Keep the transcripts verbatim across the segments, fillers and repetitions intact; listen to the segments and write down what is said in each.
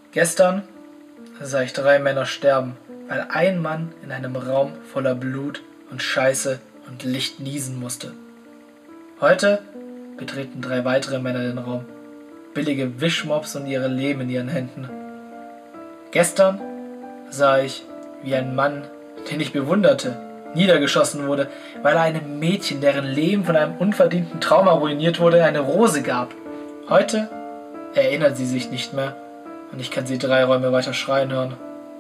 Gestern sah ich drei Männer sterben, weil ein Mann in einem Raum voller Blut und Scheiße und Licht niesen musste. Heute betreten drei weitere Männer den Raum, billige Wischmops und ihre Leben in ihren Händen. Gestern sah ich, wie ein Mann, den ich bewunderte, niedergeschossen wurde, weil er einem Mädchen, deren Leben von einem unverdienten Trauma ruiniert wurde, eine Rose gab. Heute erinnert sie sich nicht mehr und ich kann sie drei Räume weiter schreien hören.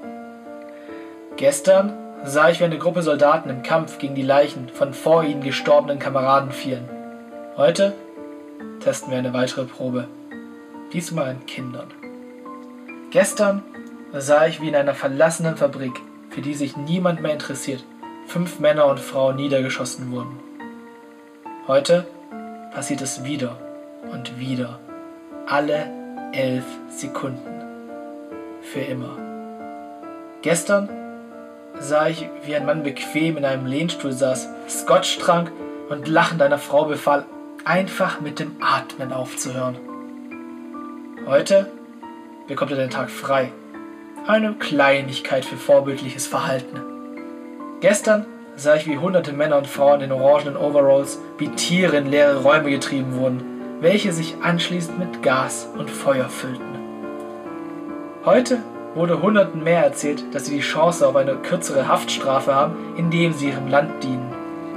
Gestern sah ich, wie eine Gruppe Soldaten im Kampf gegen die Leichen von vor ihnen gestorbenen Kameraden fielen. Heute testen wir eine weitere Probe, diesmal an Kindern. Gestern sah ich, wie in einer verlassenen Fabrik, für die sich niemand mehr interessiert, fünf Männer und Frauen niedergeschossen wurden. Heute passiert es wieder und wieder, alle elf Sekunden, für immer. Gestern sah ich, wie ein Mann bequem in einem Lehnstuhl saß, Scotch trank und lachend einer Frau befahl, einfach mit dem Atmen aufzuhören. Heute bekommt er den Tag frei. Eine Kleinigkeit für vorbildliches Verhalten. Gestern sah ich, wie hunderte Männer und Frauen in orangenen Overalls wie Tiere in leere Räume getrieben wurden, welche sich anschließend mit Gas und Feuer füllten. Heute wurde Hunderten mehr erzählt, dass sie die Chance auf eine kürzere Haftstrafe haben, indem sie ihrem Land dienen.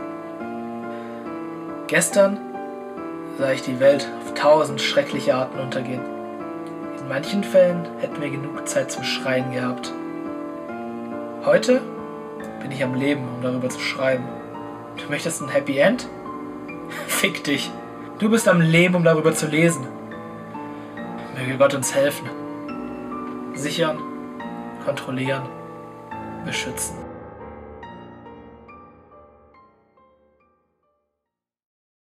Gestern sah ich die Welt auf tausend schreckliche Arten untergehen. In manchen Fällen hätten wir genug Zeit zum Schreien gehabt. Heute bin ich am Leben, um darüber zu schreiben. Du möchtest ein Happy End? Fick dich. Du bist am Leben, um darüber zu lesen. Möge Gott uns helfen. Sichern, kontrollieren, beschützen.